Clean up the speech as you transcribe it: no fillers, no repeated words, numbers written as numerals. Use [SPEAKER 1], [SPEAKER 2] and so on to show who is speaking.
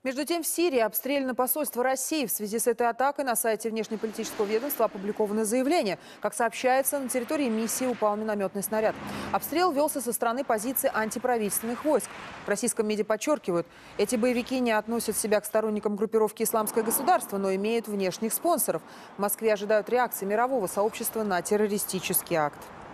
[SPEAKER 1] Между тем, в Сирии обстреляно посольство России. В связи с этой атакой на сайте внешнеполитического ведомства опубликовано заявление. Как сообщается, на территории миссии упал минометный снаряд. Обстрел велся со стороны позиции антиправительственных войск. В российском МИДе подчеркивают, эти боевики не относят себя к сторонникам группировки «Исламское государство», но имеют внешних спонсоров. В Москве ожидают реакции мирового сообщества на террористический акт.